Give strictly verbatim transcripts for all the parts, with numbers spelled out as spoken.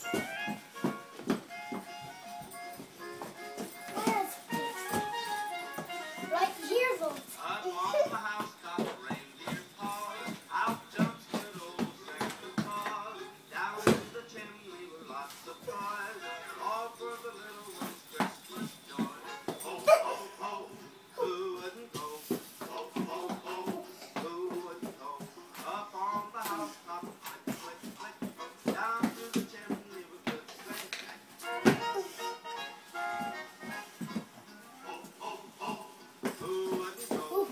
Right here, folks. Up on the housetop, reindeer paws. Out jumps good old Santa Claus. Down in the chimney were lots of toys, all for the little one's Christmas joy. Ho, ho, ho, who wouldn't go? Ho, ho, ho, who wouldn't go? Up on the housetop, click, click, click, click. Down through the chimney with good Santa. Ho, ho, ho, who wouldn't go?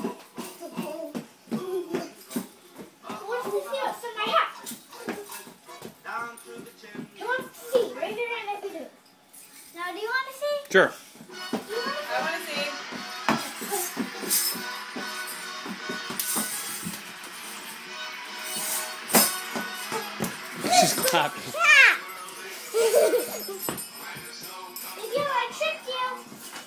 What's the seal? It's in my hat. Down through the chimney. Who wants to see? Raise your hand if you do. Now, do you want to see? Sure. Do you want to I want to see. She's clapping. Ah! Maybe I tricked you.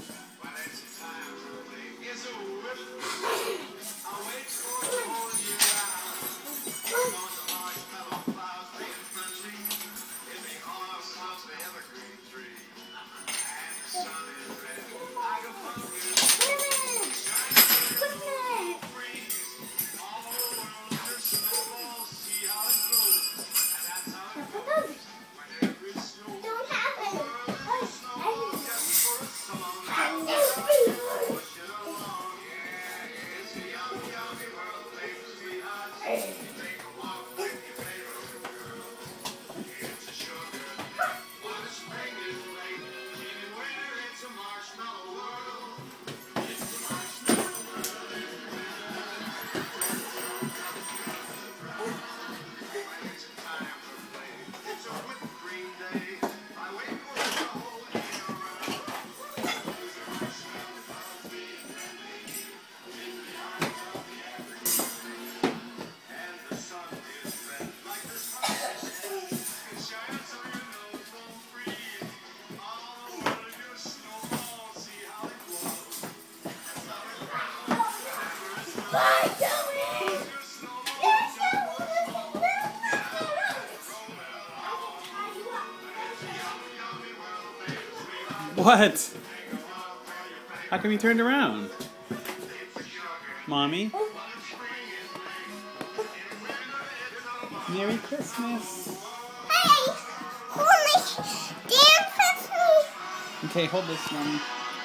What? How come you turned around? Mommy? Merry Christmas. Hey! Hold me! Dance with me! Okay, hold this, Mommy.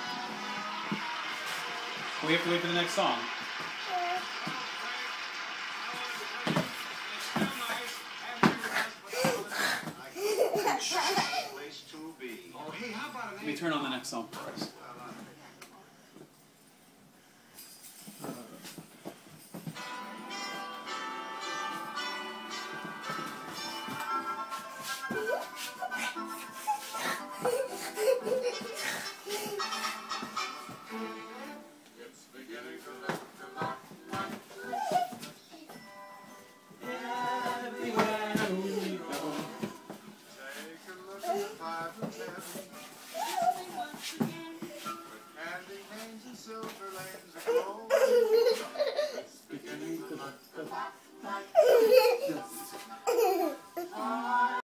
We have to wait for the next song. Let me turn on the next song first.